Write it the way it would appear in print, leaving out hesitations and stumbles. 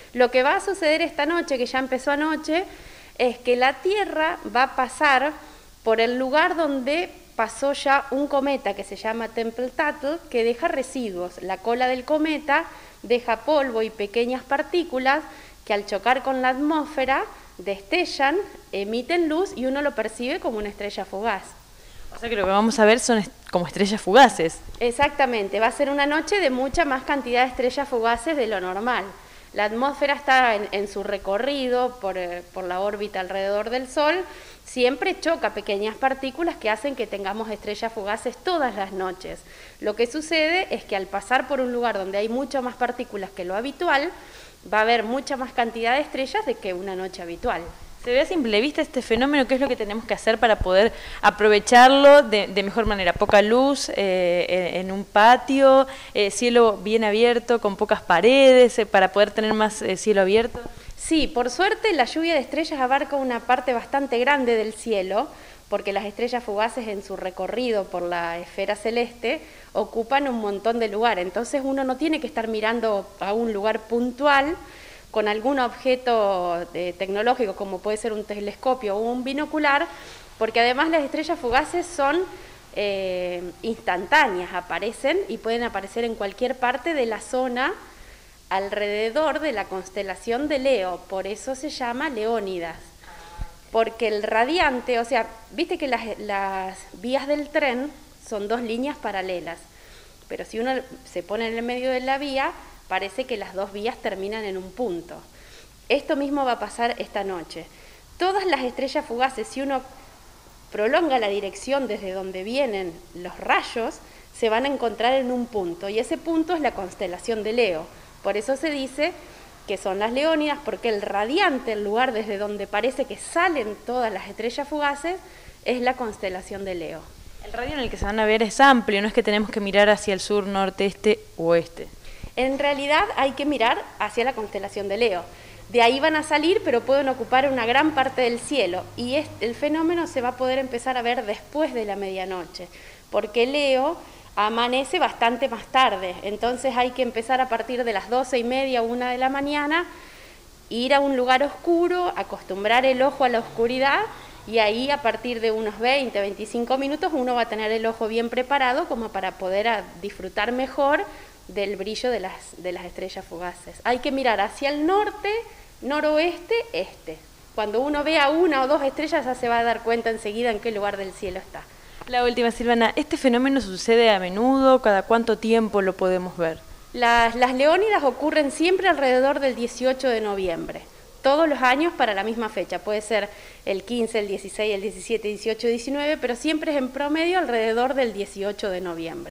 Lo que va a suceder esta noche, que ya empezó anoche, es que la Tierra va a pasar por el lugar donde pasó ya un cometa que se llama Tempel-Tuttle, que deja residuos. La cola del cometa deja polvo y pequeñas partículas que al chocar con la atmósfera destellan, emiten luz y uno lo percibe como una estrella fugaz. O sea que lo que vamos a ver son como estrellas fugaces. Exactamente, va a ser una noche de mucha más cantidad de estrellas fugaces de lo normal. La atmósfera está en su recorrido por la órbita alrededor del Sol, siempre choca pequeñas partículas que hacen que tengamos estrellas fugaces todas las noches. Lo que sucede es que al pasar por un lugar donde hay muchas más partículas que lo habitual, va a haber mucha más cantidad de estrellas de que una noche habitual. Se ve a simple vista este fenómeno, ¿qué es lo que tenemos que hacer para poder aprovecharlo de mejor manera? Poca luz, en un patio, cielo bien abierto, con pocas paredes, para poder tener más cielo abierto. Sí, por suerte la lluvia de estrellas abarca una parte bastante grande del cielo, porque las estrellas fugaces en su recorrido por la esfera celeste ocupan un montón de lugar, entonces uno no tiene que estar mirando a un lugar puntual con algún objeto tecnológico como puede ser un telescopio o un binocular, porque además las estrellas fugaces son instantáneas, aparecen y pueden aparecer en cualquier parte de la zona alrededor de la constelación de Leo, por eso se llama Leónidas, porque el radiante, o sea, viste que las vías del tren son dos líneas paralelas, pero si uno se pone en el medio de la vía, parece que las dos vías terminan en un punto. Esto mismo va a pasar esta noche. Todas las estrellas fugaces, si uno prolonga la dirección desde donde vienen los rayos, se van a encontrar en un punto, y ese punto es la constelación de Leo. Por eso se dice que son las Leónidas, porque el radiante, el lugar desde donde parece que salen todas las estrellas fugaces, es la constelación de Leo. El radio en el que se van a ver es amplio, no es que tenemos que mirar hacia el sur, norte, este o oeste. En realidad hay que mirar hacia la constelación de Leo. De ahí van a salir, pero pueden ocupar una gran parte del cielo. Y el fenómeno se va a poder empezar a ver después de la medianoche, porque Leo amanece bastante más tarde. Entonces hay que empezar a partir de las 12:30, 1 de la mañana, ir a un lugar oscuro, acostumbrar el ojo a la oscuridad, y ahí a partir de unos 20, 25 minutos uno va a tener el ojo bien preparado como para poder disfrutar mejor del brillo de las estrellas fugaces. Hay que mirar hacia el norte, noroeste, este. Cuando uno vea una o dos estrellas ya se va a dar cuenta enseguida en qué lugar del cielo está. La última, Silvana, ¿este fenómeno sucede a menudo? ¿Cada cuánto tiempo lo podemos ver? Las Leónidas ocurren siempre alrededor del 18 de noviembre. Todos los años para la misma fecha. Puede ser el 15, el 16, el 17, 18, 19, pero siempre es en promedio alrededor del 18 de noviembre.